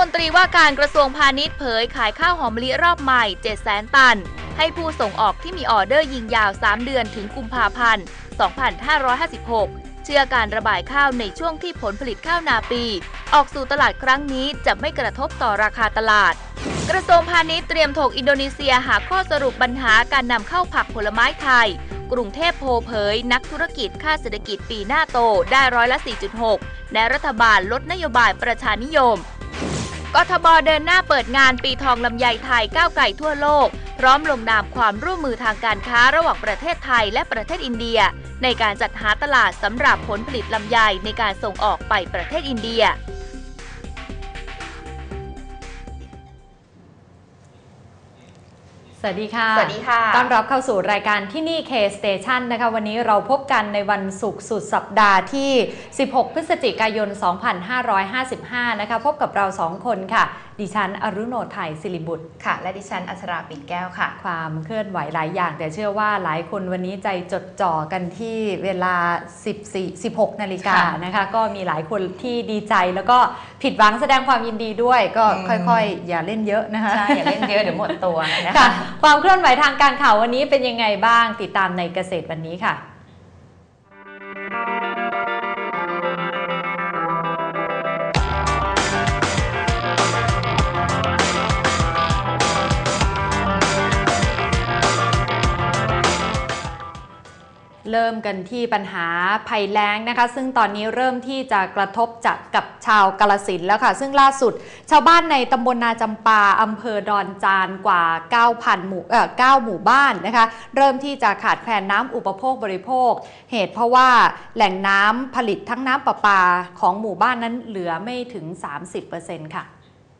นตรีว่าการกระทรวงพาณิชย์เผยขายข้าวหอมมะลิรอบใหม่ 700,000 ตันให้ผู้ส่งออกที่มีออเดอร์ยิงยาว 3 เดือนถึงกุมภาพันธ์ 2556 เชื่อการระบายข้าวในช่วงที่ผลผลิตข้าวนาปีออกสู่ตลาดครั้งนี้จะไม่กระทบต่อราคาตลาดกระทรวงพาณิชย์เตรียมถกอินโดนีเซียหาข้อสรุปปัญหาการนำเข้าผักผลไม้ไทยกรุงเทพโพเผยนักธุรกิจคาดเศรษฐกิจปีหน้าโตได้4.6%และรัฐบาลลดนโยบายประชานิยมกทบ.เดินหน้าเปิดงานปีทองลำไยไทยก้าวไกลทั่วโลกพร้อมลงนามความร่วมมือทางการค้าระหว่างประเทศไทยและประเทศอินเดียในการจัดหาตลาดสำหรับผลผลิตลำไยในการส่งออกไปประเทศอินเดียสวัสดีค่ะสวัสดีค่ะต้อนรับเข้าสู่รายการที่นี่ K Station นะคะวันนี้เราพบกันในวันศุกร์สุดสัปดาห์ที่16พฤศจิกายน2555นะคะพบกับเรา2คนค่ะดิฉันอรุโนไทยศิริบุตรค่ะและดิฉันอัชราปิ่นแก้วค่ะความเคลื่อนไหวหลายอย่างแต่เชื่อว่าหลายคนวันนี้ใจจดจ่อกันที่เวลา16 นาฬิกานะคะก็มีหลายคนที่ดีใจแล้วก็ผิดหวังแสดงความยินดีด้วยก็ค่อยๆอย่าเล่นเยอะนะคะใช่อย่าเล่นเยอะเดี๋ยวหมดตัวนะคะความเคลื่อนไหวทางการข่าววันนี้เป็นยังไงบ้างติดตามในเกษตรวันนี้ค่ะเริ่มกันที่ปัญหาภัยแล้งนะคะซึ่งตอนนี้เริ่มที่จะกระทบกับชาวกาฬสินธุ์แล้วค่ะซึ่งล่าสุดชาวบ้านในตำบลนาจำปาอำเภอดอนจานกว่า 9 หมู่บ้านนะคะเริ่มที่จะขาดแคลนน้ำอุปโภคบริโภคเหตุเพราะว่าแหล่งน้ำผลิตทั้งน้ำประปาของหมู่บ้านนั้นเหลือไม่ถึง 30% ค่ะ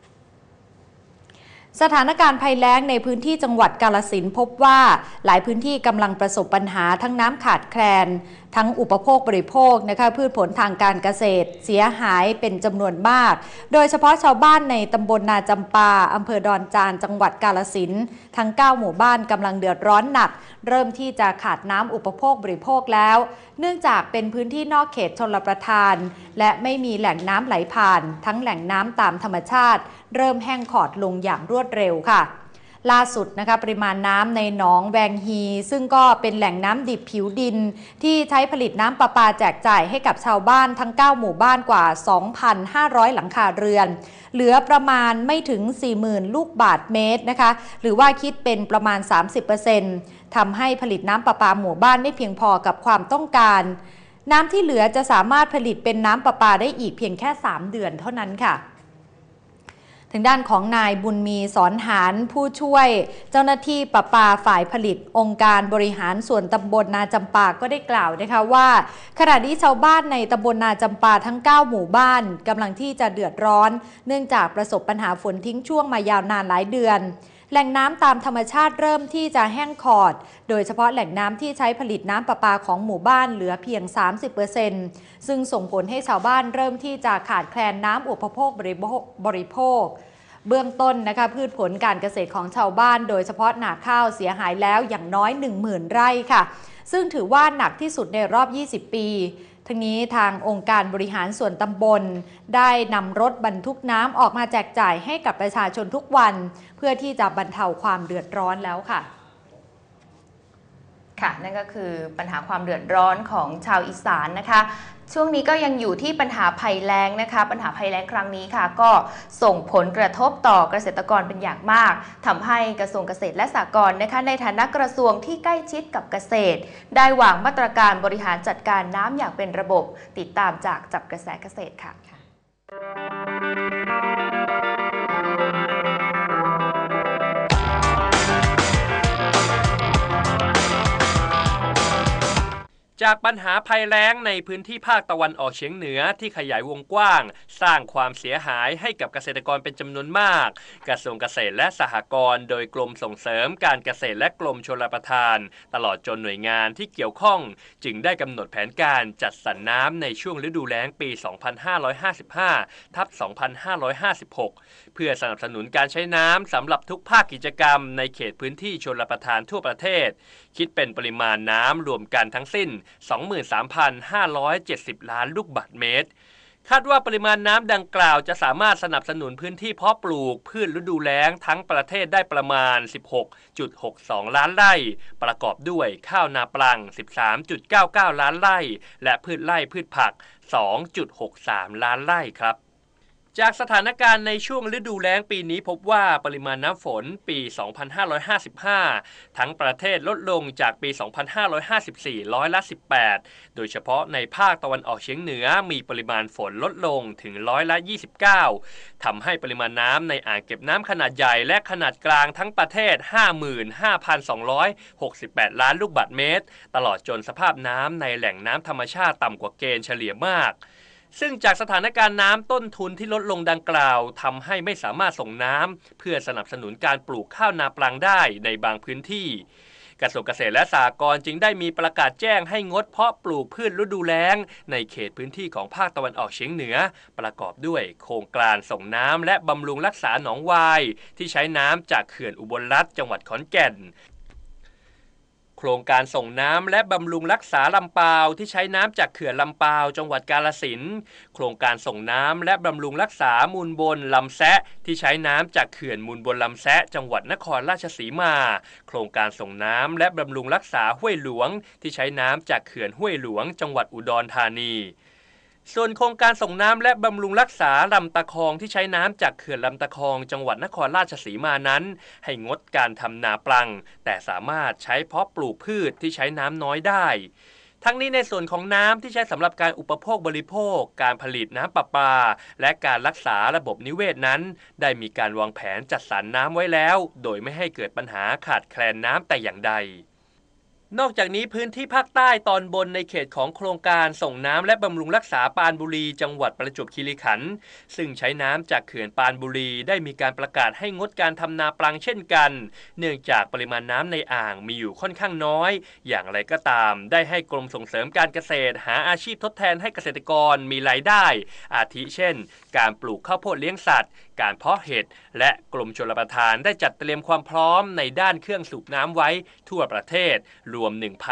สถานการณ์ภัยแล้งในพื้นที่จังหวัดกาฬสินธุ์พบว่าหลายพื้นที่กำลังประสบปัญหาทั้งน้ำขาดแคลนทั้งอุปโภคบริโภคนะคะพืชผลทางการเกษตรเสียหายเป็นจำนวนมากโดยเฉพาะชาวบ้านในตำบลนาจำปาอำเภอดอนจานจังหวัดกาฬสินธุ์ทั้ง9หมู่บ้านกำลังเดือดร้อนหนักเริ่มที่จะขาดน้ำอุปโภคบริโภคแล้วเนื่องจากเป็นพื้นที่นอกเขตชลประทานและไม่มีแหล่งน้ำไหลผ่านทั้งแหล่งน้ำตามธรรมชาติเริ่มแห้งขอดลงอย่างรวดเร็วค่ะล่าสุดนะคะปริมาณน้ำในหนองแวงฮีซึ่งก็เป็นแหล่งน้ำดิบผิวดินที่ใช้ผลิตน้ำประปาแจกจ่ายให้กับชาวบ้านทั้ง9หมู่บ้านกว่า 2,500 หลังคาเรือนเหลือประมาณไม่ถึง 40,000 ลูกบาศก์เมตรนะคะหรือว่าคิดเป็นประมาณ 30% ทำให้ผลิตน้ำประปาหมู่บ้านไม่เพียงพอกับความต้องการน้ำที่เหลือจะสามารถผลิตเป็นน้ำประปาได้อีกเพียงแค่3 เดือนเท่านั้นค่ะทางด้านของนายบุญมีสอนหารผู้ช่วยเจ้าหน้าที่ประปาฝ่ายผลิตองค์การบริหารส่วนตำบลนาจำปาก็ได้กล่าวนะคะว่าขณะนี้ชาวบ้านในตำบลนาจำปาทั้ง9หมู่บ้านกำลังที่จะเดือดร้อนเนื่องจากประสบปัญหาฝนทิ้งช่วงมายาวนานหลายเดือนแหล่งน้ำตามธรรมชาติเริ่มที่จะแห้งขอดโดยเฉพาะแหล่งน้ำที่ใช้ผลิตน้ำประปาของหมู่บ้านเหลือเพียง 30% ซึ่งส่งผลให้ชาวบ้านเริ่มที่จะขาดแคลนน้ำอุปโภคบริโภคเบื้องต้นนะคะพืชผลการเกษตรของชาวบ้านโดยเฉพาะนาข้าวเสียหายแล้วอย่างน้อย 10,000 ไร่ค่ะซึ่งถือว่าหนักที่สุดในรอบ 20 ปีทั้งนี้ทางองค์การบริหารส่วนตำบลได้นำรถบรรทุกน้ำออกมาแจกจ่ายให้กับประชาชนทุกวันเพื่อที่จะบรรเทาความเดือดร้อนแล้วค่ะค่ะนั่นก็คือปัญหาความเดือดร้อนของชาวอีสานนะคะช่วงนี้ก็ยังอยู่ที่ปัญหาภัยแล้งนะคะปัญหาภัยแล้งครั้งนี้ค่ะก็ส่งผลกระทบต่อเกษตรกรเป็นอย่างมากทำให้กระทรวงเกษตรและสหกรณ์นะคะในฐานะกระทรวงที่ใกล้ชิดกับเกษตรได้วางมาตรการบริหารจัดการน้ำอย่างเป็นระบบติดตามจากจับกระแสเกษตรค่ะจากปัญหาภัยแล้งในพื้นที่ภาคตะวันออกเฉียงเหนือที่ขยายวงกว้างสร้างความเสียหายให้กับเกษตรกรเป็นจำนวนมากกระทรวงเกษตรและสหกรณ์โดยกรมส่งเสริมการเกษตรและกรมชลประทานตลอดจนหน่วยงานที่เกี่ยวข้องจึงได้กำหนดแผนการจัดสรรน้ำในช่วงฤดูแล้งปี 2555/2556 เพื่อสนับสนุนการใช้น้ำสำหรับทุกภาคกิจกรรมในเขตพื้นที่ชลประทานทั่วประเทศคิดเป็นปริมาณน้ำรวมกันทั้งสิ้น 23,570 ล้านลูกบาศก์เมตรคาดว่าปริมาณน้ำดังกล่าวจะสามารถสนับสนุนพื้นที่เพาะปลูกพืชฤดูแล้งทั้งประเทศได้ประมาณ 16.62 ล้านไร่ประกอบด้วยข้าวนาปลัง 13.99 ล้านไร่และพืชไร่พืชผัก 2.63 ล้านไร่ครับจากสถานการณ์ในช่วงฤดูแล้งปีนี้พบว่าปริมาณน้ำฝนปี 2555 ทั้งประเทศลดลงจากปี 2554 ร้อยละ 18 โดยเฉพาะในภาคตะวันออกเฉียงเหนือมีปริมาณฝนลดลงถึงร้อยละ 29 ทำให้ปริมาณน้ำในอ่างเก็บน้ำขนาดใหญ่และขนาดกลางทั้งประเทศ 55,268 ล้านลูกบาศก์เมตรตลอดจนสภาพน้ำในแหล่งน้ำธรรมชาติต่ำกว่าเกณฑ์เฉลี่ยมากซึ่งจากสถานการณ์น้ำต้นทุนที่ลดลงดังกล่าวทำให้ไม่สามารถส่งน้ำเพื่อสนับสนุนการปลูกข้าวนาปลังได้ในบางพื้นที่กระทรวงเกษตรและสหกรณ์จึงได้มีประกาศแจ้งให้งดเพาะปลูกพืชฤดูแล้งในเขตพื้นที่ของภาคตะวันออกเฉียงเหนือประกอบด้วยโครงการส่งน้ำและบำรุงรักษาหนองวายที่ใช้น้ำจากเขื่อนอุบลรัตน์จังหวัดขอนแก่นโครงการส่งน้ำและบำรุงรักษาลำปาวที่ใช้น้ำจากเขื่อนลำปาวจังหวัดกาฬสินธุ์โครงการส่งน้ำและบำรุงรักษามูลบนลำแซะที่ใช้น้ำจากเขื่อนมูลบนลำแซะจังหวัดนครราชสีมาโครงการส่งน้ำและบำรุงรักษาห้วยหลวงที่ใช้น้ำจากเขื่อนห้วยหลวงจังหวัดอุดรธานีส่วนโครงการส่งน้ำและบำรุงรักษาลำตะคองที่ใช้น้ำจากเขื่อนลำตะคองจังหวัดนครราชสีมานั้นให้งดการทำนาปลังแต่สามารถใช้เพาะปลูกพืชที่ใช้น้ำน้อยได้ทั้งนี้ในส่วนของน้ำที่ใช้สำหรับการอุปโภคบริโภคการผลิตน้ำประปาและการรักษาระบบนิเวศนั้นได้มีการวางแผนจัดสรรน้ำไว้แล้วโดยไม่ให้เกิดปัญหาขาดแคลนน้ำแต่อย่างใดนอกจากนี้พื้นที่ภาคใต้ตอนบนในเขตของโครงการส่งน้ำและบำรุงรักษาปรานบุรีจังหวัดประจวบคีรีขันธ์ซึ่งใช้น้ำจากเขื่อนปรานบุรีได้มีการประกาศให้งดการทำนาปลังเช่นกันเนื่องจากปริมาณน้ำในอ่างมีอยู่ค่อนข้างน้อยอย่างไรก็ตามได้ให้กรมส่งเสริมการเกษตรหาอาชีพทดแทนให้เกษตรกรมีรายได้อาทิเช่นการปลูกข้าวโพดเลี้ยงสัตว์การเพาะเห็ดและกรมชลประทานได้จัดเตรียมความพร้อมในด้านเครื่องสูบน้ำไว้ทั่วประเทศรวม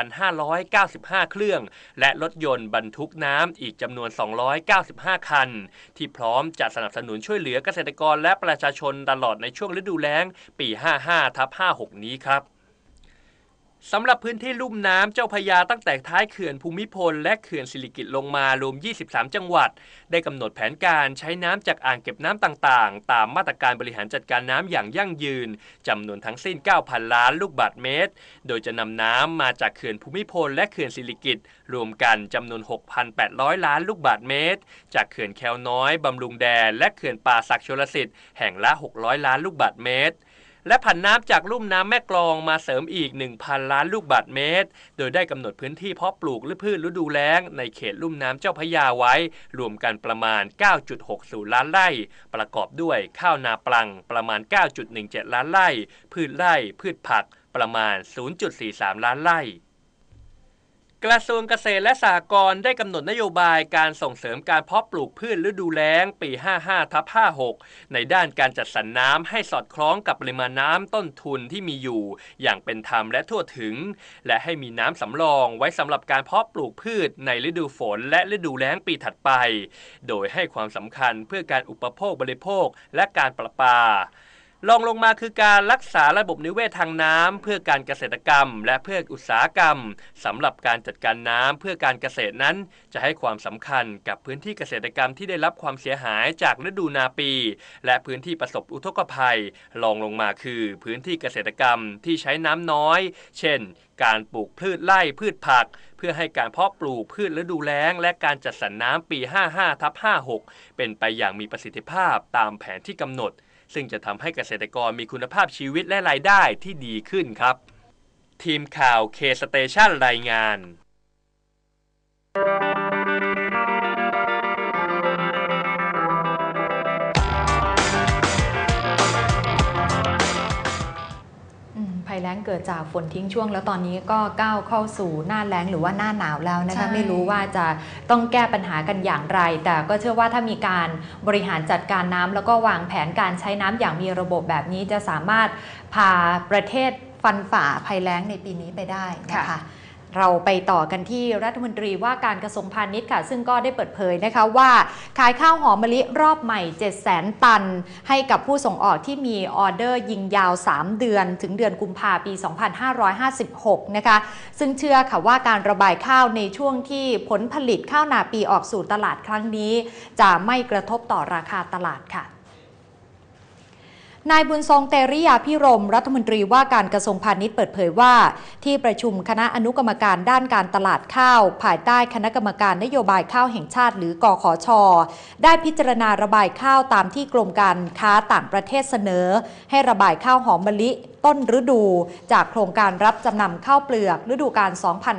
1,595 เครื่องและรถยนต์บรรทุกน้ำอีกจำนวน295คันที่พร้อมจะสนับสนุนช่วยเหลือเกษตรกรและประชาชนตลอดในช่วงฤดูแล้งปี 55/56 นี้ครับสำหรับพื้นที่ลุ่มน้ำเจ้าพระยาตั้งแต่ท้ายเขื่อนภูมิพลและเขื่อนสิริกิติ์ลงมารวม23จังหวัดได้กำหนดแผนการใช้น้ำจากอ่างเก็บน้ำต่างๆตามมาตรการบริหารจัดการน้ำอย่างยั่งยืนจำนวนทั้งสิ้น 9,000 ล้านลูกบาศก์เมตรโดยจะนำน้ำมาจากเขื่อนภูมิพลและเขื่อนสิริกิติ์รวมกันจำนวน 6,800 ล้านลูกบาศก์เมตรจากเขื่อนแควน้อยบำรุงแดนและเขื่อนป่าสักชลสิทธิ์แห่งละ600ล้านลูกบาศก์เมตรและผันน้ำจากลุ่มน้ำแม่กลองมาเสริมอีก 1,000 ล้านลูกบาศก์เมตรโดยได้กำหนดพื้นที่เพาะปลูกพืชฤดูแล้งในเขตลุ่มน้ำเจ้าพระยาไว้รวมกันประมาณ 9.60 ล้านไร่ประกอบด้วยข้าวนาปลังประมาณ 9.17 ล้านไร่พืชไร่พืชผักประมาณ 0.43 ล้านไร่กระทรวงเกษตรและสหกรณ์ได้กำหนดนโยบายการส่งเสริมการเพาะปลูกพืชฤดูแล้งปี 55/56 ในด้านการจัดสรรน้ำให้สอดคล้องกับปริมาณน้ำต้นทุนที่มีอยู่อย่างเป็นธรรมและทั่วถึงและให้มีน้ำสำรองไว้สำหรับการเพาะปลูกพืชในฤดูฝนและฤดูแล้งปีถัดไปโดยให้ความสำคัญเพื่อการอุปโภคบริโภคและการประปารองลงมาคือการรักษาระบบนิเวศทางน้ำเพื่อการเกษตรกรรมและเพื่ออุตสาหกรรมสำหรับการจัดการน้ำเพื่อการเกษตรนั้นจะให้ความสำคัญกับพื้นที่เกษตรกรรมที่ได้รับความเสียหายจากฤดูนาปีและพื้นที่ประสบอุทกภัยรองลงมาคือพื้นที่เกษตรกรรมที่ใช้น้ำน้อยเช่นการปลูกพืชไร่พืชผักเพื่อให้การเพาะปลูกพืชฤดูแล้งและการจัดสรรน้ำปี 55/56 เป็นไปอย่างมีประสิทธิภาพตามแผนที่กำหนดซึ่งจะทำให้เกษตรกรมีคุณภาพชีวิตและรายได้ที่ดีขึ้นครับทีมข่าว K Station รายงานภัยแล้งเกิดจากฝนทิ้งช่วงแล้วตอนนี้ก็ก้าวเข้าสู่หน้าแล้งหรือว่าหน้าหนาวแล้วนะคะไม่รู้ว่าจะต้องแก้ปัญหากันอย่างไรแต่ก็เชื่อว่าถ้ามีการบริหารจัดการน้ำแล้วก็วางแผนการใช้น้ำอย่างมีระบบแบบนี้จะสามารถพาประเทศฟันฝ่าภัยแล้งในปีนี้ไปได้นะคะเราไปต่อกันที่รัฐมนตรีว่าการกระทรวงพาณิชย์ค่ะซึ่งก็ได้เปิดเผยนะคะว่าขายข้าวหอมมะลิรอบใหม่ 700,000 ตันให้กับผู้ส่งออกที่มีออเดอร์ยิงยาว3เดือนถึงเดือนกุมภาพันธ์ปี 2556 นะคะซึ่งเชื่อค่ะว่าการระบายข้าวในช่วงที่ผลผลิตข้าวนาปีออกสู่ตลาดครั้งนี้จะไม่กระทบต่อราคาตลาดค่ะนายบุญทรงเตริยาภิรมย์รัฐมนตรีว่าการกระทรวงพาณิชย์เปิดเผยว่าที่ประชุมคณะอนุกรรมการด้านการตลาดข้าวภายใต้คณะกรรมการนโยบายข้าวแห่งชาติหรือกขช.ได้พิจารณาระบายข้าวตามที่กรมการค้าต่างประเทศเสนอให้ระบายข้าวหอมมะลิต้นฤดูจากโครงการรับจำนำข้าวเปลือกฤดูกาล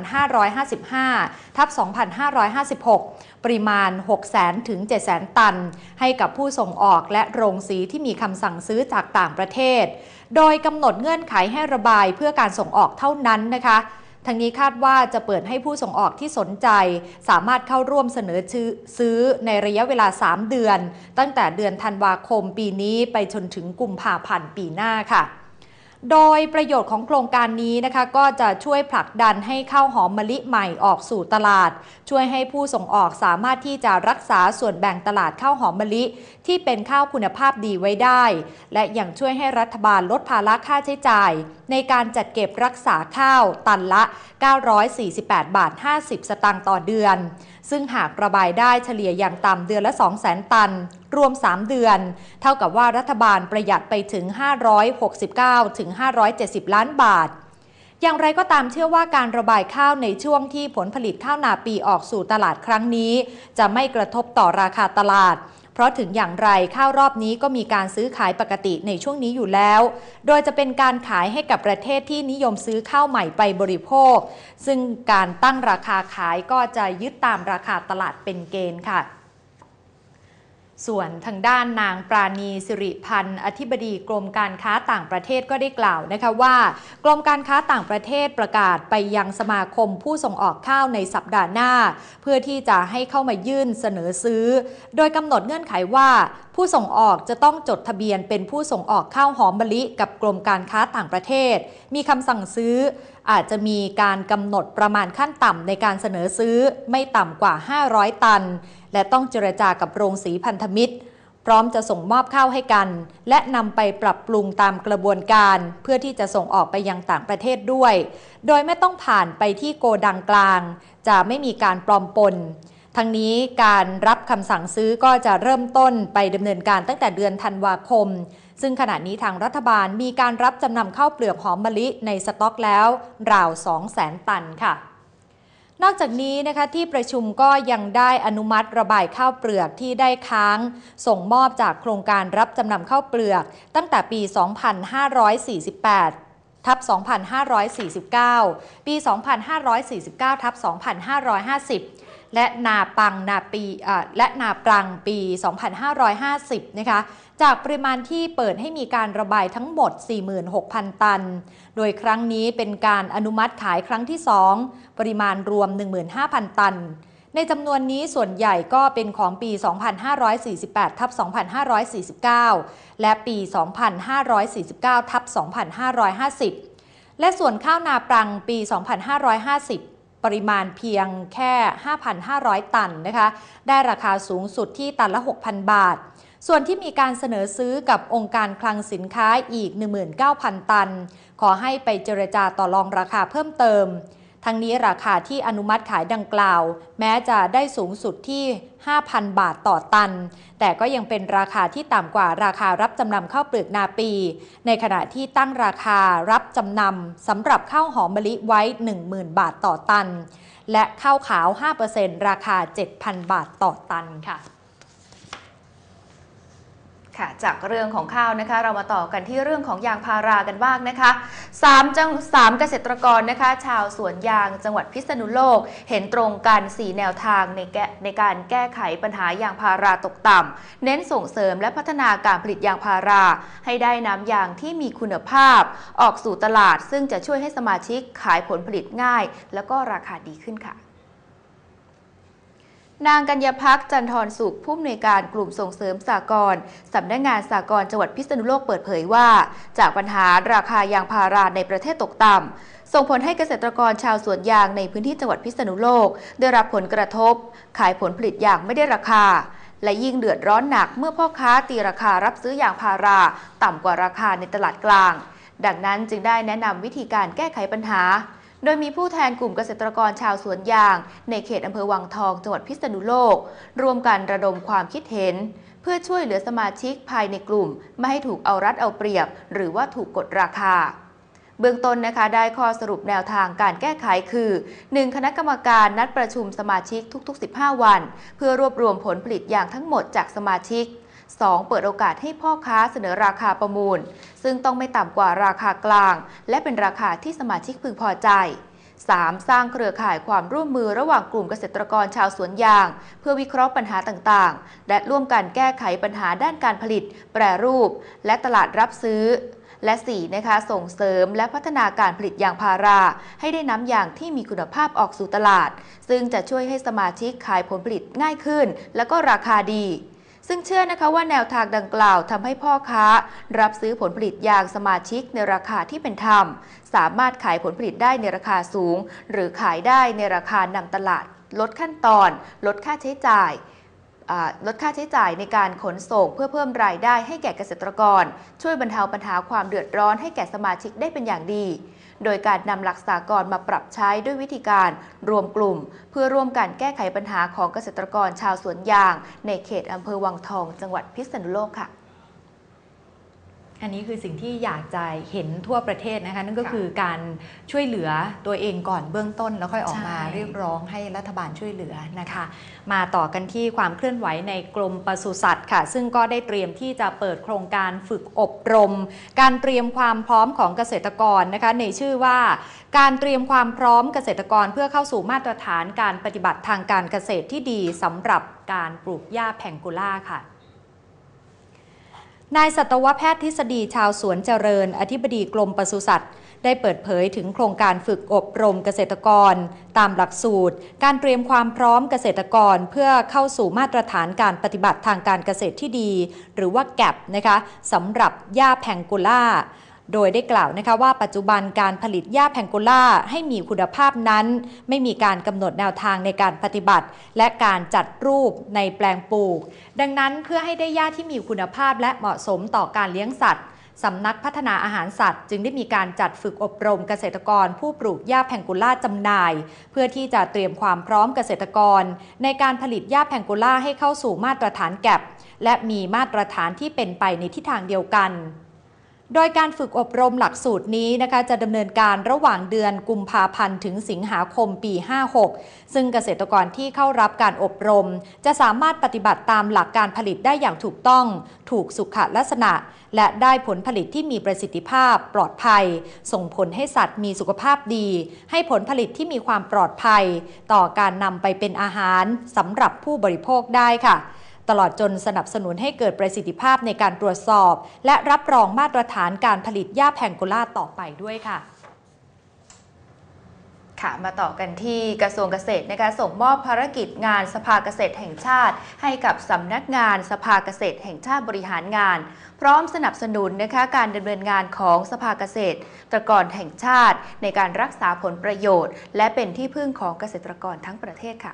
2555-2556 ปริมาณ 600,000 ถึง 700,000 ตันให้กับผู้ส่งออกและโรงสีที่มีคำสั่งซื้อจากต่างประเทศโดยกำหนดเงื่อนไขให้ระบายเพื่อการส่งออกเท่านั้นนะคะทั้งนี้คาดว่าจะเปิดให้ผู้ส่งออกที่สนใจสามารถเข้าร่วมเสนอซื้อในระยะเวลา3เดือนตั้งแต่เดือนธันวาคมปีนี้ไปจนถึงกุมภาพันธ์ปีหน้าค่ะโดยประโยชน์ของโครงการนี้นะคะก็จะช่วยผลักดันให้ข้าวหอมมะลิใหม่ออกสู่ตลาดช่วยให้ผู้ส่งออกสามารถที่จะรักษาส่วนแบ่งตลาดข้าวหอมมะลิที่เป็นข้าวคุณภาพดีไว้ได้และยังช่วยให้รัฐบาลลดภาระค่าใช้จ่ายในการจัดเก็บรักษาข้าวตันละ948.50 บาทต่อเดือนซึ่งหากระบายได้เฉลี่ยอย่างต่ำเดือนละ 200,000 ตันรวม3เดือนเท่ากับว่ารัฐบาลประหยัดไปถึง569 ถึง 570 ล้านบาทอย่างไรก็ตามเชื่อว่าการระบายข้าวในช่วงที่ผลผลิตข้าวนาปีออกสู่ตลาดครั้งนี้จะไม่กระทบต่อราคาตลาดเพราะถึงอย่างไรข้าวรอบนี้ก็มีการซื้อขายปกติในช่วงนี้อยู่แล้วโดยจะเป็นการขายให้กับประเทศที่นิยมซื้อข้าวใหม่ไปบริโภคซึ่งการตั้งราคาขายก็จะยึดตามราคาตลาดเป็นเกณฑ์ค่ะส่วนทางด้านนางปราณีสิริพันธ์อธิบดีกรมการค้าต่างประเทศก็ได้กล่าวนะคะว่ากรมการค้าต่างประเทศประกาศไปยังสมาคมผู้ส่งออกข้าวในสัปดาห์หน้าเพื่อที่จะให้เข้ามายื่นเสนอซื้อโดยกำหนดเงื่อนไขว่าผู้ส่งออกจะต้องจดทะเบียนเป็นผู้ส่งออกข้าวหอมมะลิกับกรมการค้าต่างประเทศมีคำสั่งซื้ออาจจะมีการกำหนดประมาณขั้นต่ำในการเสนอซื้อไม่ต่ำกว่า500ตันและต้องเจรจากับโรงสีพันธมิตรพร้อมจะส่งมอบข้าวให้กันและนำไปปรับปรุงตามกระบวนการเพื่อที่จะส่งออกไปยังต่างประเทศด้วยโดยไม่ต้องผ่านไปที่โกดังกลางจะไม่มีการปลอมปนทั้งนี้การรับคำสั่งซื้อก็จะเริ่มต้นไปดำเนินการตั้งแต่เดือนธันวาคมซึ่งขณะนี้ทางรัฐบาลมีการรับจำนำข้าวเปลือกหอมมะลิในสต็อกแล้วราว 200,000 ตันค่ะนอกจากนี้นะคะที่ประชุมก็ยังได้อนุมัติระบายข้าวเปลือกที่ได้ค้างส่งมอบจากโครงการรับจำนำข้าวเปลือกตั้งแต่ปี 2548 ทับ 2549 ปี 2549 ทับ 2550 และนาปังนาปีและนาปรังปี 2550 นะคะจากปริมาณที่เปิดให้มีการระบายทั้งหมด 46,000 ตันโดยครั้งนี้เป็นการอนุมัติขายครั้งที่2ปริมาณรวม 15,000 ตันในจำนวนนี้ส่วนใหญ่ก็เป็นของปี 2548 ทับ 2549 และปี 2549 ทับ 2550 และส่วนข้าวนาปรังปี 2550 ปริมาณเพียงแค่ 5,500 ตันนะคะได้ราคาสูงสุดที่ตันละ 6,000 บาทส่วนที่มีการเสนอซื้อกับองค์การคลังสินค้าอีก 19,000 ตันขอให้ไปเจรจาต่อรองราคาเพิ่มเติมทั้งนี้ราคาที่อนุมัติขายดังกล่าวแม้จะได้สูงสุดที่ 5,000 บาทต่อตันแต่ก็ยังเป็นราคาที่ต่ำกว่าราคารับจำนำข้าวเปลือกนาปีในขณะที่ตั้งราคารับจำนำสำหรับข้าวหอมมะลิไว้ 10,000 บาทต่อตันและข้าวขาว 5% ราคา 7,000 บาทต่อตันค่ะจากเรื่องของข้าวนะคะเรามาต่อกันที่เรื่องของยางพารากันบ้างนะคะ3เกษตรกรนะคะชาวสวนยางจังหวัดพิษณุโลกเห็นตรงกัน4แนวทางในการแก้ไขปัญหายางพาราตกต่ำเน้นส่งเสริมและพัฒนาการผลิตยางพาราให้ได้น้ำยางที่มีคุณภาพออกสู่ตลาดซึ่งจะช่วยให้สมาชิกขายผลผลิตง่ายแล้วก็ราคาดีขึ้นค่ะนางกัญญาภักดิ์จันทร์สุขผู้อำนวยการกลุ่มส่งเสริมสหกรณ์สำนักงานสหกรณ์จังหวัดพิษณุโลกเปิดเผยว่าจากปัญหาราคายางพาราในประเทศตกต่ำส่งผลให้เกษตรกรชาวสวนยางในพื้นที่จังหวัดพิษณุโลกได้รับผลกระทบขายผลผลิตยางไม่ได้ราคาและยิ่งเดือดร้อนหนักเมื่อพ่อค้าตีราคารับซื้อยางพาราต่ำกว่าราคาในตลาดกลางดังนั้นจึงได้แนะนำวิธีการแก้ไขปัญหาโดยมีผู้แทนกลุ่มเกษตรกรชาวสวนยางในเขตอำเภอวังทองจังหวัดพิษณุโลกร่วมกันระดมความคิดเห็นเพื่อช่วยเหลือสมาชิกภายในกลุ่มไม่ให้ถูกเอารัดเอาเปรียบหรือว่าถูกกดราคาเบื้องต้นนะคะได้ข้อสรุปแนวทางการแก้ไขคือ 1. คณะกรรมการนัดประชุมสมาชิกทุกๆ15วันเพื่อรวบรวมผลผลิตยางทั้งหมดจากสมาชิก 2. เปิดโอกาสให้พ่อค้าเสนอราคาประมูลซึ่งต้องไม่ต่ำกว่าราคากลางและเป็นราคาที่สมาชิกพึงพอใจ 3. สร้างเครือข่ายความร่วมมือระหว่างกลุ่มเกษตรกรชาวสวนยางเพื่อวิเคราะห์ปัญหาต่างๆและร่วมกันแก้ไขปัญหาด้านการผลิตแปรรูปและตลาดรับซื้อและ 4. นะคะส่งเสริมและพัฒนาการผลิตยางพาราให้ได้น้ำยางที่มีคุณภาพออกสู่ตลาดซึ่งจะช่วยให้สมาชิกขายผลผลิตง่ายขึ้นและก็ราคาดีซึ่งเชื่อนะคะว่าแนวทางดังกล่าวทำให้พ่อค้ารับซื้อผลผลิตยางสมาชิกในราคาที่เป็นธรรมสามารถขายผลผลิตได้ในราคาสูงหรือขายได้ในราคานำตลาดลดขั้นตอนลดค่าใช้จ่ายในการขนส่งเพื่อเพิ่มรายได้ให้แก่เกษตรกรช่วยบรรเทาปัญหาความเดือดร้อนให้แก่สมาชิกได้เป็นอย่างดีโดยการนำหลักสากลมาปรับใช้ด้วยวิธีการรวมกลุ่มเพื่อร่วมกันแก้ไขปัญหาของเกษตรกรชาวสวนยางในเขตอำเภอวังทองจังหวัดพิษณุโลกค่ะอันนี้คือสิ่งที่อยากจะเห็นทั่วประเทศนะคะนั่นก็คือการช่วยเหลือตัวเองก่อนเบื้องต้นแล้วค่อยออกมาเรียกร้องให้รัฐบาลช่วยเหลือนะคะมาต่อกันที่ความเคลื่อนไหวในกรมปศุสัตว์ค่ะซึ่งก็ได้เตรียมที่จะเปิดโครงการฝึกอบรมการเตรียมความพร้อมของเกษตรกรนะคะในชื่อว่าการเตรียมความพร้อมเกษตรกรเพื่อเข้าสู่มาตรฐานการปฏิบัติทางการเกษตรที่ดีสำหรับการปลูกหญ้าแพงโกล่าค่ะนายสัตวแพทย์ทฤษฎีชาวสวนเจริญอธิบดีกรมปศุสัตว์ได้เปิดเผยถึงโครงการฝึกอบรมเกษตรกรตามหลักสูตรการเตรียมความพร้อมเกษตรกรเพื่อเข้าสู่มาตรฐานการปฏิบัติทางการเกษตรที่ดีหรือว่าแกปนะคะสำหรับหญ้าแพงโกล่าโดยได้กล่าวนะคะว่าปัจจุบันการผลิตหญ้าแพงโกล่าให้มีคุณภาพนั้นไม่มีการกำหนดแนวทางในการปฏิบัติและการจัดรูปในแปลงปลูกดังนั้นเพื่อให้ได้หญ้าที่มีคุณภาพและเหมาะสมต่อการเลี้ยงสัตว์สำนักพัฒนาอาหารสัตว์จึงได้มีการจัดฝึกอบรมเกษตรกรผู้ปลูกหญ้าแพงโกล่าจำหน่ายเพื่อที่จะเตรียมความพร้อมเกษตรกรในการผลิตหญ้าแพงโกล่าให้เข้าสู่มาตรฐานแกปและมีมาตรฐานที่เป็นไปในทิศทางเดียวกันโดยการฝึกอบรมหลักสูตรนี้นะคะจะดำเนินการระหว่างเดือนกุมภาพันธ์ถึงสิงหาคมปี 56 ซึ่งเกษตรกรที่เข้ารับการอบรมจะสามารถปฏิบัติตามหลักการผลิตได้อย่างถูกต้องถูกสุขลักษณะและได้ผลผลิตที่มีประสิทธิภาพปลอดภัยส่งผลให้สัตว์มีสุขภาพดีให้ผลผลิตที่มีความปลอดภัยต่อการนำไปเป็นอาหารสำหรับผู้บริโภคได้ค่ะตลอดจนสนับสนุนให้เกิดประสิทธิภาพในการตรวจสอบและรับรองมาตรฐานการผลิตหญ้าแพงโกล่าต่อไปด้วยค่ะมาต่อกันที่กระทรวงเกษตรนะคะส่งมอบภารกิจงานสภาเกษตรแห่งชาติให้กับสำนักงานสภาเกษตรแห่งชาติบริหารงานพร้อมสนับสนุนนะคะการดำเนินงานของสภาเกษตรกรแห่งชาติในการรักษาผลประโยชน์และเป็นที่พึ่งของเกษตรกรทั้งประเทศค่ะ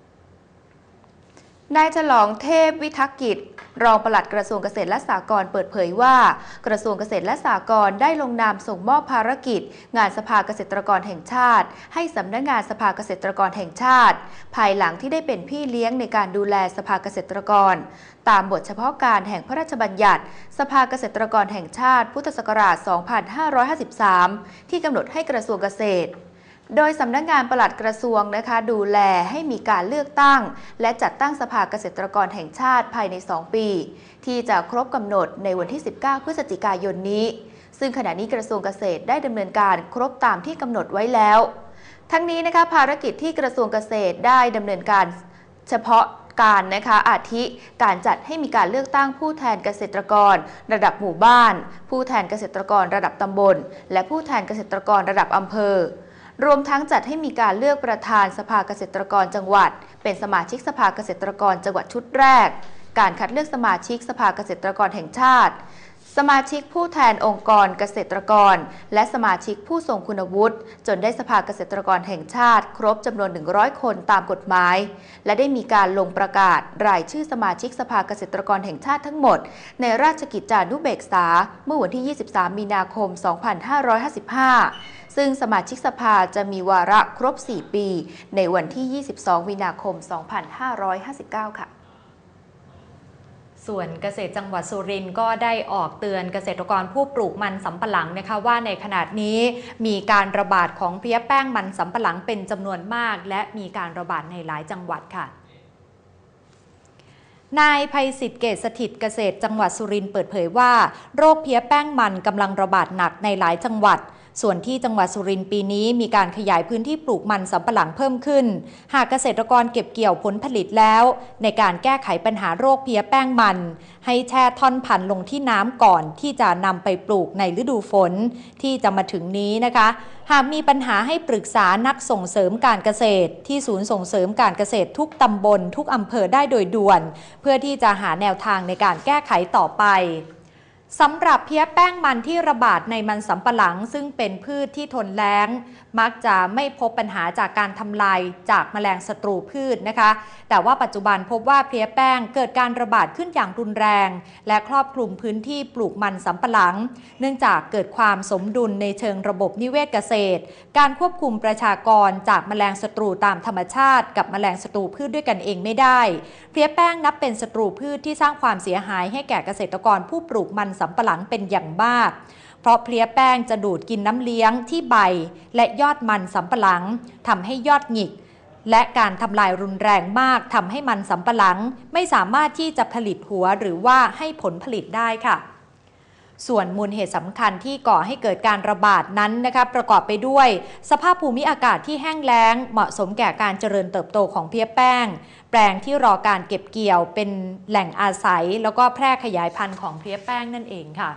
นายฉลองเทพวิทักกิจรองปลัดกระทรวงเกษตรและสหกรณ์เปิดเผยว่ากระทรวงเกษตรและสหกรณ์ได้ลงนามส่งมอบภารกิจงานสภาเกษตรกรแห่งชาติให้สำนักงานสภาเกษตรกรแห่งชาติภายหลังที่ได้เป็นพี่เลี้ยงในการดูแลสภาเกษตรกรตามบทเฉพาะการแห่งพระราชบัญญัติสภาเกษตรกรแห่งชาติพุทธศักราช 2553 ที่กำหนดให้กระทรวงเกษตรโดยสำนักงานปลัดกระทรวงนะคะดูแลให้มีการเลือกตั้งและจัดตั้งสภาเกษตรกรแห่งชาติภายใน2 ปีที่จะครบกำหนดในวันที่19 พฤศจิกายนนี้ซึ่งขณะนี้กระทรวงเกษตรได้ดำเนินการครบตามที่กำหนดไว้แล้วทั้งนี้นะคะภารกิจที่กระทรวงเกษตรได้ดำเนินการเฉพาะการนะคะอาทิการจัดให้มีการเลือกตั้งผู้แทนเกษตรกรระดับหมู่บ้านผู้แทนเกษตรกรระดับตำบลและผู้แทนเกษตรกรระดับอำเภอรวมทั้งจัดให้มีการเลือกประธานสภาเกษตรกรจังหวัดเป็นสมาชิกสภาเกษตรกรจังหวัดชุดแรกการคัดเลือกสมาชิกสภาเกษตรกรแห่งชาติสมาชิกผู้แทนองค์กรเกษตรกรและสมาชิกผู้ทรงคุณวุฒิจนได้สภาเกษตรกรแห่งชาติครบจำนวน100คนตามกฎหมายและได้มีการลงประกาศรายชื่อสมาชิกสภาเกษตรกรแห่งชาติทั้งหมดในราชกิจจานุเบกษาเมื่อวันที่23มีนาคม2555ซึ่งสมาชิกสภาจะมีวาระครบ4ปีในวันที่22มีนาคม2559ค่ะส่วนเกษตรจังหวัดสุรินทร์ก็ได้ออกเตือนเกษตรกรผู้ปลูกมันสำปะหลังนะคะว่าในขณะนี้มีการระบาดของเพลี้ยแป้งมันสำปะหลังเป็นจำนวนมากและมีการระบาดในหลายจังหวัดค่ะนายไพศิษฐ์เกษสถิตเกษตรจังหวัดสุรินทร์เปิดเผยว่าโรคเพลี้ยแป้งมันกำลังระบาดหนักในหลายจังหวัดส่วนที่จังหวัดสุรินทร์ปีนี้มีการขยายพื้นที่ปลูกมันสำปะหลังเพิ่มขึ้นหากเกษตรกรเก็บเกี่ยวผลผลิตแล้วในการแก้ไขปัญหาโรคเพลี้ยแป้งมันให้แช่ท่อนพันธุ์ลงที่น้ำก่อนที่จะนำไปปลูกในฤดูฝนที่จะมาถึงนี้นะคะหากมีปัญหาให้ปรึกษานักส่งเสริมการเกษตรที่ศูนย์ส่งเสริมการเกษตรทุกตำบลทุกอำเภอได้โดยด่วนเพื่อที่จะหาแนวทางในการแก้ไขต่อไปสำหรับเพลี้ยแป้งมันที่ระบาดในมันสำปะหลังซึ่งเป็นพืชที่ทนแล้งมักจะไม่พบปัญหาจากการทำลายจากแมลงศัตรูพืชนะคะแต่ว่าปัจจุบันพบว่าเพลี้ยแป้งเกิดการระบาดขึ้นอย่างรุนแรงและครอบคลุมพื้นที่ปลูกมันสำปะหลังเนื่องจากเกิดความสมดุลในเชิงระบบนิเวศเกษตรการควบคุมประชากรจากแมลงศัตรูตามธรรมชาติกับแมลงศัตรูพืชด้วยกันเองไม่ได้เพลี้ยแป้งนับเป็นศัตรูพืชที่สร้างความเสียหายให้แก่เกษตรกรผู้ปลูกมันสำปะหลังเป็นอย่างมากเพราะเพลี้ยแป้งจะดูดกินน้ำเลี้ยงที่ใบและยอดมันสำปะหลังทำให้ยอดหงิกและการทำลายรุนแรงมากทำให้มันสำปะหลังไม่สามารถที่จะผลิตหัวหรือว่าให้ผลผลิตได้ค่ะส่วนมูลเหตุสำคัญที่ก่อให้เกิดการระบาดนั้นนะคะประกอบไปด้วยสภาพภูมิอากาศที่แห้งแล้งเหมาะสมแก่การเจริญเติบโตของเพลี้ยแป้งแปลงที่รอการเก็บเกี่ยวเป็นแหล่งอาศัยแล้วก็แพร่ขยายพันธุ์ของเพลี้ยแป้งนั่นเองค่ะ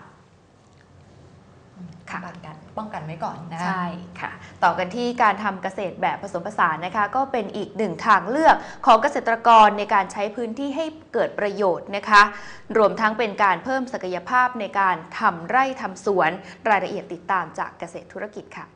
ป้องกันไว้ก่อนนะใช่ค่ะต่อกันที่การทำเกษตรแบบผสมผสานนะคะก็เป็นอีกหนึ่งทางเลือกของเกษตรกรในการใช้พื้นที่ให้เกิดประโยชน์นะคะรวมทั้งเป็นการเพิ่มศักยภาพในการทำไร่ทำสวนรายละเอียดติดตามจากเกษตรธุรกิจค่ะ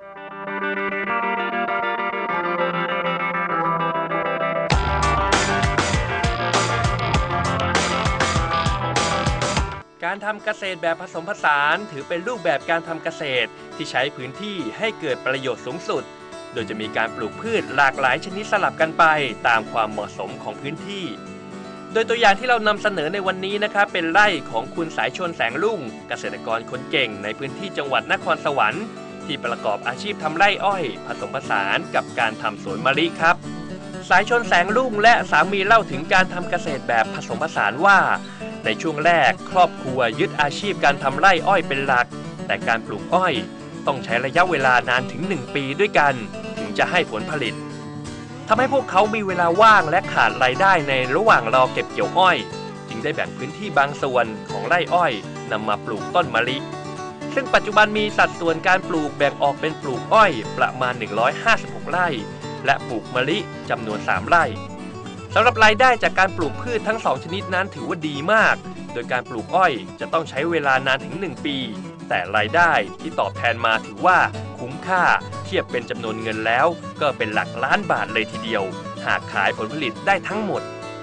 การทำเกษตรแบบผสมผสานถือเป็นรูปแบบการทำเกษตรที่ใช้พื้นที่ให้เกิดประโยชน์สูงสุดโดยจะมีการปลูกพืชหลากหลายชนิดสลับกันไปตามความเหมาะสมของพื้นที่โดยตัวอย่างที่เรานำเสนอในวันนี้นะครับเป็นไร่ของคุณสายชนแสงลุ่งเกษตรกรคนเก่งในพื้นที่จังหวัดนครสวรรค์ที่ประกอบอาชีพทำไร่อ้อยผสมผสานกับการทำสวนมะลิครับสายชนแสงลุ่งและสามีเล่าถึงการทำเกษตรแบบผสมผสานว่าในช่วงแรกครอบครัวยึดอาชีพการทำไร่อ้อยเป็นหลักแต่การปลูกอ้อยต้องใช้ระยะเวลานานถึง1ปีด้วยกันถึงจะให้ผลผลิตทำให้พวกเขามีเวลาว่างและขาดรายได้ในระหว่างรอเก็บเกี่ยวอ้อยจึงได้แบ่งพื้นที่บางส่วนของไร่อ้อยนำมาปลูกต้นมะลิซึ่งปัจจุบันมีสัดส่วนการปลูกแบ่งออกเป็นปลูกอ้อยประมาณ156ไร่และปลูกมะลิจำนวน3ไร่สำหรับรายได้จากการปลูกพืชทั้ง2ชนิดนั้นถือว่าดีมากโดยการปลูกอ้อยจะต้องใช้เวลานานถึง1ปีแต่รายได้ที่ตอบแทนมาถือว่าคุ้มค่าเทียบเป็นจำนวนเงินแล้วก็เป็นหลักล้านบาทเลยทีเดียวหากขายผลผลิตได้ทั้งหมด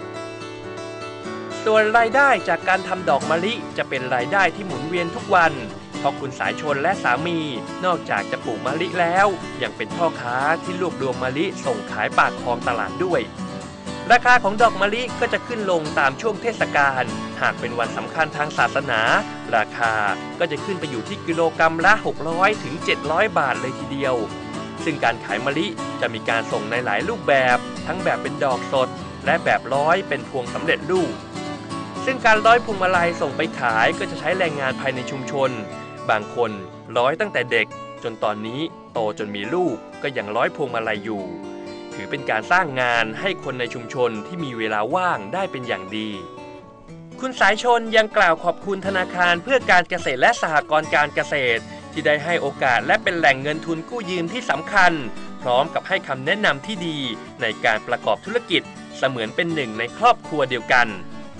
ส่วนรายได้จากการทำดอกมะลิจะเป็นรายได้ที่หมุนเวียนทุกวันเพราะคุณสายชนและสามีนอกจากจะปลูกมะลิแล้วยังเป็นพ่อค้าที่รวบรวมมะลิส่งขายปากคลองตลาดด้วยราคาของดอกมะลิก็จะขึ้นลงตามช่วงเทศกาลหากเป็นวันสำคัญทางศาสนาราคาก็จะขึ้นไปอยู่ที่กิโลกรัมละ600ถึง700บาทเลยทีเดียวซึ่งการขายมะลิจะมีการส่งในหลายรูปแบบทั้งแบบเป็นดอกสดและแบบร้อยเป็นพวงสำเร็จรูปซึ่งการร้อยพวงมาลัยส่งไปขายก็จะใช้แรงงานภายในชุมชนบางคนร้อยตั้งแต่เด็กจนตอนนี้โตจนมีลูกก็ยังร้อยพวงมาลัยอยู่ถือเป็นการสร้างงานให้คนในชุมชนที่มีเวลาว่างได้เป็นอย่างดีคุณสายชนยังกล่าวขอบคุณธนาคารเพื่อการเกษตรและสหกรณ์การเกษตรที่ได้ให้โอกาสและเป็นแหล่งเงินทุนกู้ยืมที่สำคัญพร้อมกับให้คำแนะนำที่ดีในการประกอบธุรกิจเสมือนเป็นหนึ่งในครอบครัวเดียวกัน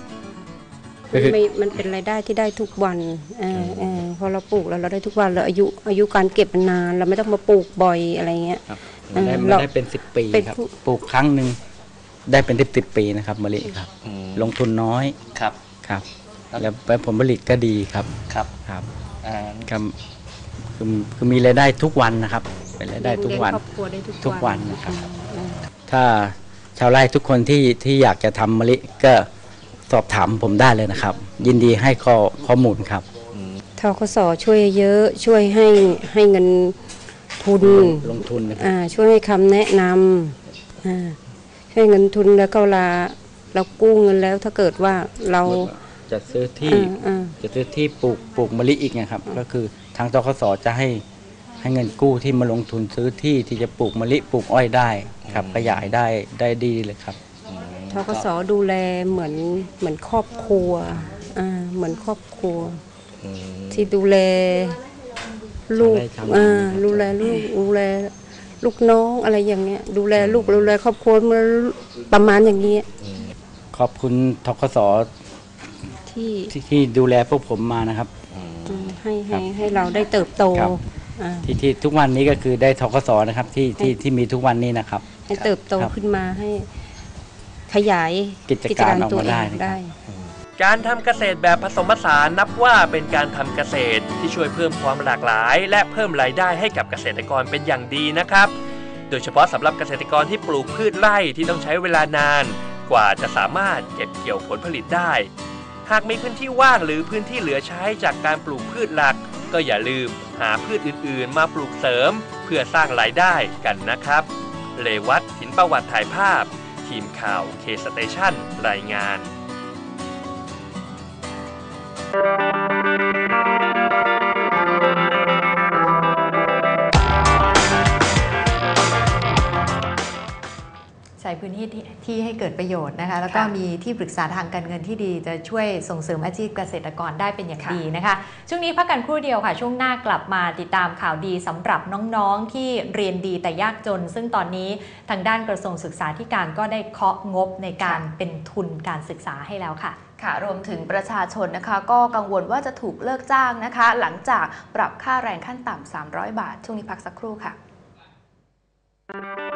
มันเป็นรายได้ที่ได้ทุกวันพอเราปลูกแล้วเราได้ทุกวันแล้วอายุการเก็บมันนานเราไม่ต้องมาปลูกบ่อยอะไรเงี้ยได้เป็น10 ปีครับปลูกครั้งหนึ่งได้เป็น10 ปีนะครับมะลิครับลงทุนน้อยครับแล้วผลผลิตก็ดีครับคือมีรายได้ทุกวันนะครับเป็นรายได้ทุกวันนะครับถ้าชาวไร่ทุกคนที่อยากจะทำมะลิก็สอบถามผมได้เลยนะครับยินดีให้ข้อมูลครับธคส.ช่วยเยอะช่วยให้เงินทุนลงทุนนะครับช่วยให้คำแนะนำช่วยเงินทุนแล้วก็เรากู้เงินแล้วถ้าเกิดว่าเราจะซื้อที่ปลูกมะลิอีกนะครับก็คือทางธคส.จะให้เงินกู้ที่มาลงทุนซื้อที่จะปลูกมะลิปลูกอ้อยได้ครับขยายได้ดีเลยครับธคส.ดูแลเหมือนครอบครัวเหมือนครอบครัวที่ดูแลลูกดูแลลูกน้องอะไรอย่างเงี้ยดูแลลูกดูแลครอบครัวมาประมาณอย่างนี้ขอบคุณธคส.ที่ดูแลพวกผมมานะครับให้เราได้เติบโตที่ทุกวันนี้ก็คือได้ธคส.นะครับที่มีทุกวันนี้นะครับให้เติบโตขึ้นมาให้ขยายกิจการออกมาได้การทำเกษตรแบบผสมผสานนับว่าเป็นการทำเกษตรที่ช่วยเพิ่มความหลากหลายและเพิ่มรายได้ให้กับเกษตรกรเป็นอย่างดีนะครับโดยเฉพาะสำหรับเกษตรกรที่ปลูกพืชไร่ที่ต้องใช้เวลานานกว่าจะสามารถเก็บเกี่ยวผลผลิตได้หากมีพื้นที่ว่างหรือพื้นที่เหลือใช้จากการปลูกพืชหลักก็อย่าลืมหาพืชอื่นๆมาปลูกเสริมเพื่อสร้างรายได้กันนะครับเลวัฒน์ หินประวัติถ่ายภาพทีมข่าวเคสเตชันรายงานใช้พื้นที่ที่ให้เกิดประโยชน์นะคะแล้วก็มีที่ปรึกษาทางการเงินที่ดีจะช่วยส่งเสริมอาชีพเกษตรกรได้เป็นอย่างดีนะคะช่วงนี้พักกันครู่เดียวค่ะช่วงหน้ากลับมาติดตามข่าวดีสำหรับน้องๆที่เรียนดีแต่ยากจนซึ่งตอนนี้ทางด้านกระทรวงศึกษาธิการก็ได้เคาะงบในการเป็นทุนการศึกษาให้แล้วค่ะค่ะรวมถึงประชาชนนะคะก็กังวลว่าจะถูกเลิกจ้างนะคะหลังจากปรับค่าแรงขั้นต่ำ300 บาทช่วงนี้พักสักครู่ค่ะ